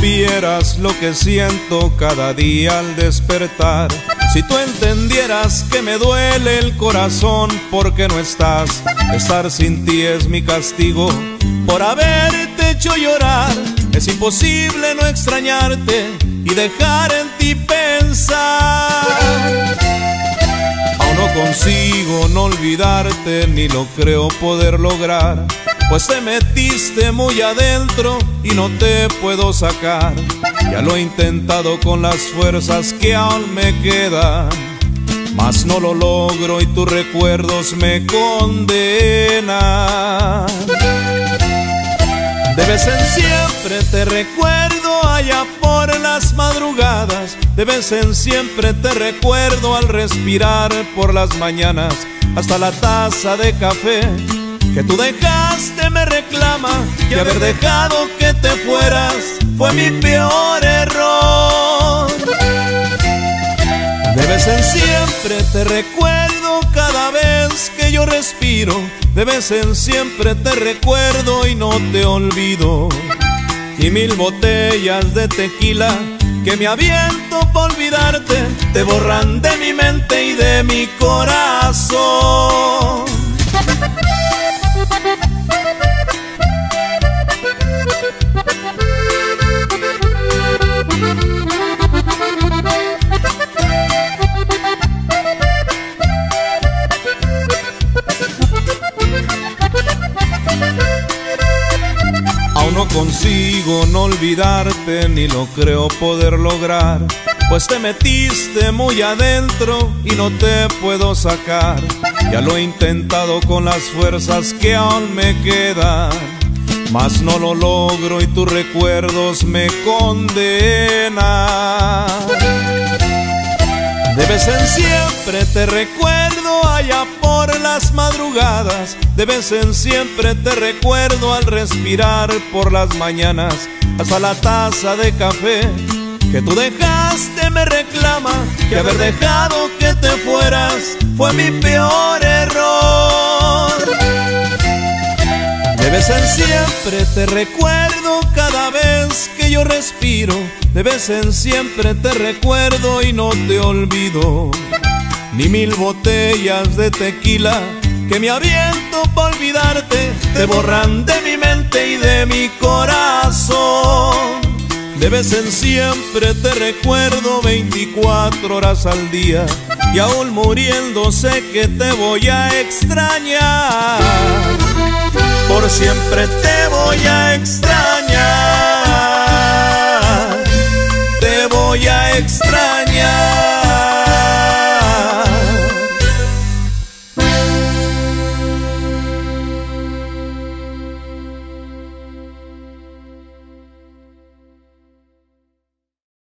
supieras lo que siento cada día al despertar, si tú entendieras que me duele el corazón porque no estás, estar sin ti es mi castigo por haberte hecho llorar. Es imposible no extrañarte y dejar en ti pensar. Aún no consigo no olvidarte, ni lo creo poder lograr, pues te metiste muy adentro y no te puedo sacar. Ya lo he intentado con las fuerzas que aún me quedan, mas no lo logro y tus recuerdos me condenan. De vez en siempre te recuerdo allá por las madrugadas, de vez en siempre te recuerdo al respirar por las mañanas. Hasta la taza de café que tú dejaste me reclama, y haber dejado que te fueras fue mi peor error. De vez en siempre te recuerdo cada vez que yo respiro, de vez en siempre te recuerdo y no te olvido. Y 1000 botellas de tequila que me aviento por olvidarte te borran de mi mente y de mi corazón. Aún no consigo no olvidarte, ni lo creo poder lograr, pues te metiste muy adentro y no te puedo sacar. Ya lo he intentado con las fuerzas que aún me quedan, mas no lo logro y tus recuerdos me condenan. De vez en siempre te recuerdo allá por las madrugadas, de vez en siempre te recuerdo al respirar por las mañanas. Hasta la taza de café que tú dejaste me reclama, que haber dejado que te fueras fue mi peor error. De vez en siempre te recuerdo cada vez que yo respiro, de vez en siempre te recuerdo y no te olvido. Ni 1000 botellas de tequila que me aviento por olvidarte te borran de mi mente y de mi corazón. De vez en siempre te recuerdo 24 horas al día, y aún muriendo sé que te voy a extrañar. Por siempre te voy a extrañar, te voy a extrañar.